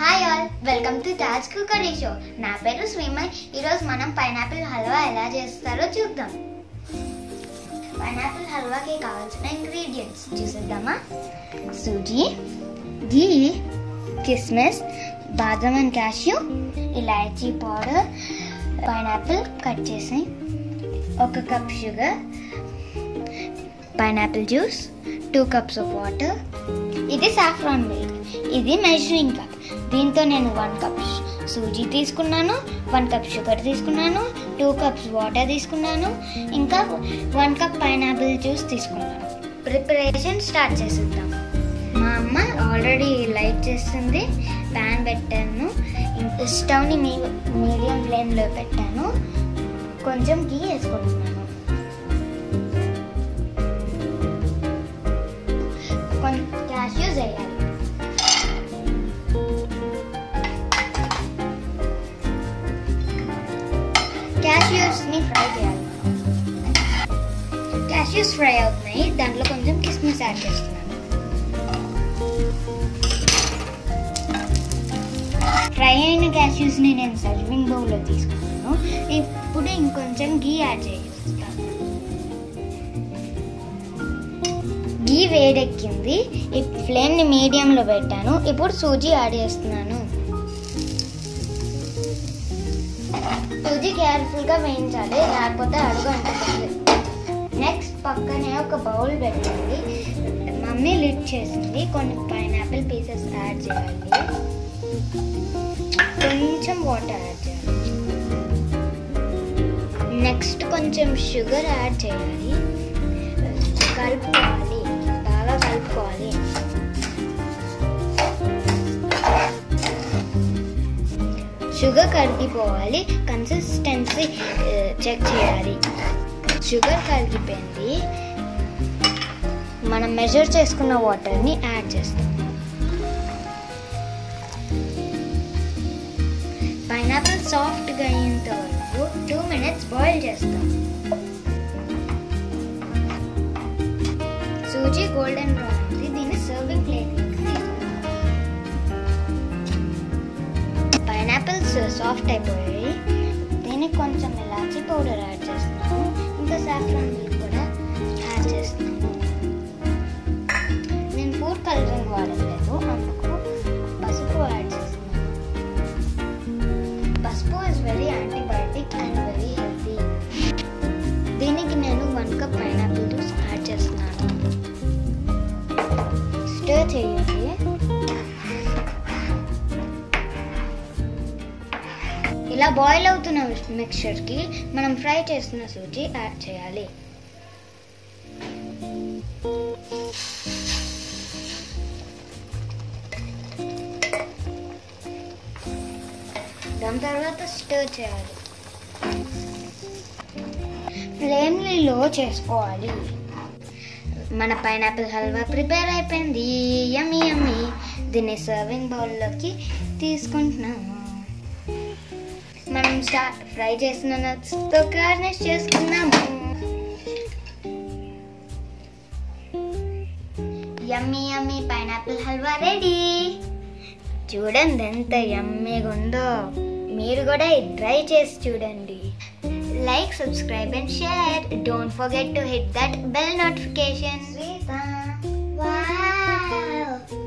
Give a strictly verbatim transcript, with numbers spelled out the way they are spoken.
Hi all, welcome to Taj Cookery Show. నా పేరు శ్రీమయ్. ఈరోజు మనం పైనాపిల్ హల్వా ఎలా చేస్తారో చూద్దాం. పైనాపిల్ హల్వాకి కావాల్సిన ఇంగ్రీడియంట్స్ చూసేద్దామా? Suji, ghee, kismis, badam and cashew, elaichi powder, pineapple cut చేసి, ఒక cup sugar, pineapple juice, two cups of water. ఇది సాఫ్రాన్ మిల్క్. ఇది మెజరింగ్ కప్. దీంతో నేను వన్ కప్ సూజీ తీసుకున్నాను, వన్ కప్ షుగర్ తీసుకున్నాను, టూ కప్స్ వాటర్ తీసుకున్నాను, ఇంకా వన్ కప్ పైనాపిల్ జ్యూస్ తీసుకున్నాను. ప్రిపరేషన్ స్టార్ట్ చేసేద్దాం. మా అమ్మ ఆల్రెడీ లైట్ చేస్తుంది. ప్యాన్ పెట్టాను, స్టవ్ని మీ మీడియం ఫ్లేమ్లో పెట్టాను. కొంచెం ఘీ వేసుకుంటున్నాను. కొంచెం క్యాష్యూస్ వేయాలి. క్యాష్యూస్ని ఫ్రై చేయాలి. క్యాష్యూస్ ఫ్రై అవుతున్నాయి. దాంట్లో కొంచెం కిస్మిస్ యాడ్ చేస్తున్నాను. ఫ్రై అయిన క్యాష్యూస్ని నేను సర్వింగ్ బౌల్లో తీసుకున్నాను. ఇప్పుడు ఇంకొంచెం ఘీ యాడ్ చేస్తాను. ఘీ వేడెక్కింది. ఈ ఫ్లేమ్ని మీడియంలో పెట్టాను. ఇప్పుడు సూజీ యాడ్ చేస్తున్నాను. సూజీ కేర్ఫుల్గా వేయించాలి, లేకపోతే అడుగు అంటుతుంది. నెక్స్ట్ పక్కనే ఒక బౌల్ పెట్టండి. మమ్మీ లిడ్ చేసింది. కొన్ని పైనాపిల్ పీసెస్ యాడ్ చేయాలి. కొంచెం వాటర్ యాడ్ చేయాలి. నెక్స్ట్ కొంచెం షుగర్ యాడ్ చేయాలి. కలుపుకోవాలి, బాగా కలుపుకోవాలి. షుగర్ కరిగిపోవాలి. కన్సిస్టెన్సీ చెక్ చేయాలి. షుగర్ కరిగిపోయింది. మనం మెజర్ చేసుకున్న వాటర్ని యాడ్ చేస్తాం. పైనాపిల్ సాఫ్ట్గా అయ్యేంత వరకు టూ మినిట్స్ బాయిల్ చేస్తాం. సూజీ గోల్డెన్ బ్రౌన్ ఉంది. దీన్ని సర్వింగ్ ప్లేట్లోకి పైనాపిల్స్ సాఫ్ట్ అయిపోయాయి. దీనికి కొంచెం ఇలాచీ పౌడర్ యాడ్ చేస్తున్నాను. ఇంకా సాఫ్రాన్ మిల్క్ కూడా యాడ్ చేస్తున్నాను. నేను ఫుడ్ కలరింగ్ వాడలేదు, అందుకు పసుపు యాడ్ చేస్తున్నాను. Pasupu is very antibiotic and very healthy. దీనికి నేను one cup pineapple juice add చేస్తున్నాను. స్టర్ చేయండి. ఇలా బాయిల్ అవుతున్న మిక్చర్కి మనం ఫ్రై చేస్తున్న సూజీ యాడ్ చేయాలి. దాని తర్వాత స్టర్ చేయాలి. ఫ్లేమ్ని లో చేసుకోవాలి. మన పైనాపిల్ హల్వా ప్రిపేర్ అయిపోయింది. యమ్మీ యమ్మీ. దీన్ని సర్వింగ్ బౌల్లోకి తీసుకుంటున్నాము. మనం స్టార్ట్ ఫ్రై చేసిన నట్స్తో గార్నిష్ చేసుకున్నాము. Yummy yummy pineapple halwa ready. చూడండి ఎంత యమ్మీగా ఉందో. మీరు కూడా ట్రై చేసి చూడండి. Like, subscribe and share. Don't forget to hit that bell notification. Wow.